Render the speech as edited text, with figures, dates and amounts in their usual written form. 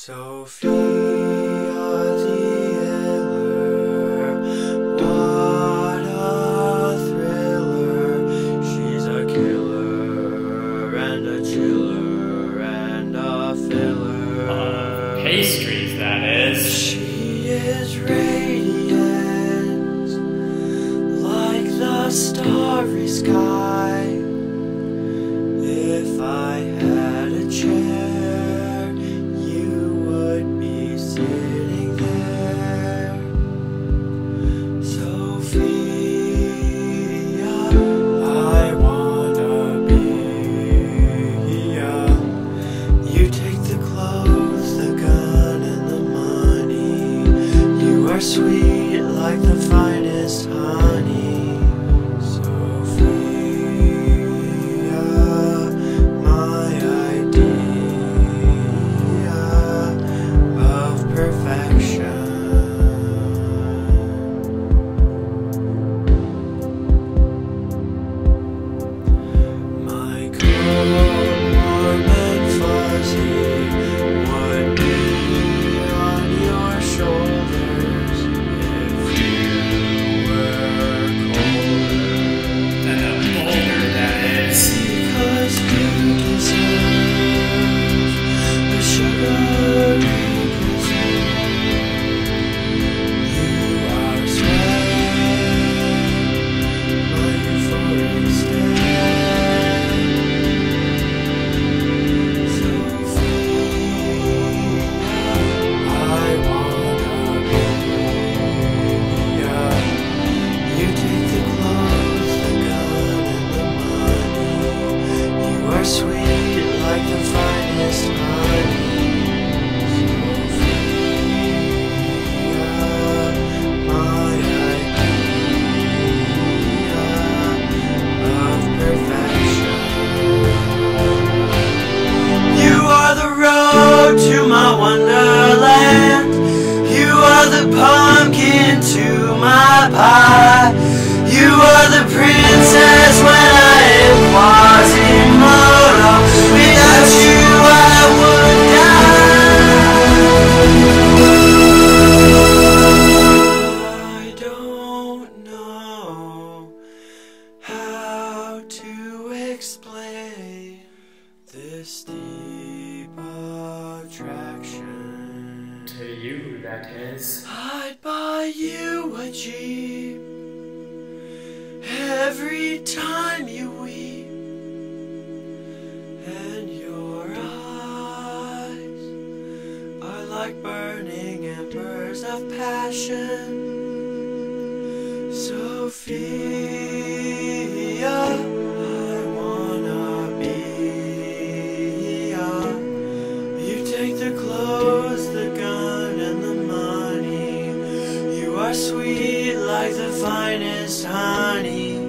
Sophia the Iller, what a thriller. She's a killer and a chiller and a filler. Pastries, that is. She is radiant like the starry sky. If I had a chair, you would be sitting there. Sophia, I wanna be ya. You take the clothes, the gun, and the money. You are sweet like the finest honey. Sweet like the finest honey. Sophia, my idea of perfection. You are the road to my wonderland. You are the pumpkin to my pie. You are the princess when I am Quasimodo. Without you I would die. I don't know how to explain this deep attraction. To you, that is. I'd buy you a Jeep every time you weep, and your eyes are like burning embers of passion. Sophia, I wanna be ya. You take the clothes, the gun, and the money. You are sweet like the finest honey.